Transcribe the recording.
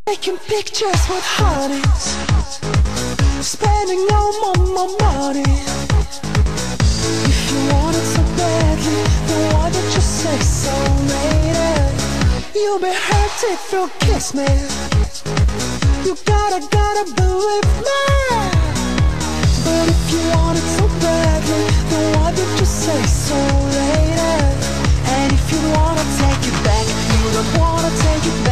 Taking pictures with hotties, spending no more money. If you want it so badly, then why don't you say so, lady? You'll be hurt if you kiss me. You gotta believe me. But if you want it so badly, then why don't you say so, lady? And if you wanna take it back, you don't wanna take it back.